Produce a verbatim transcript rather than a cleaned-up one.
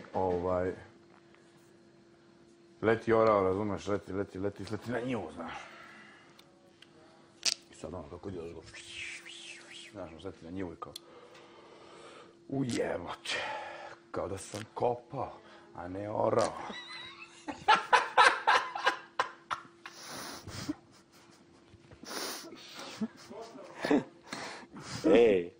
ovaj, leti orao, razumeš, leti, leti, leti, leti na nju, znaš. I sad ono kako ide ozgo, znaš, leti na nju i kao, ujebote, kao da sam kopao, a ne orao. Ej,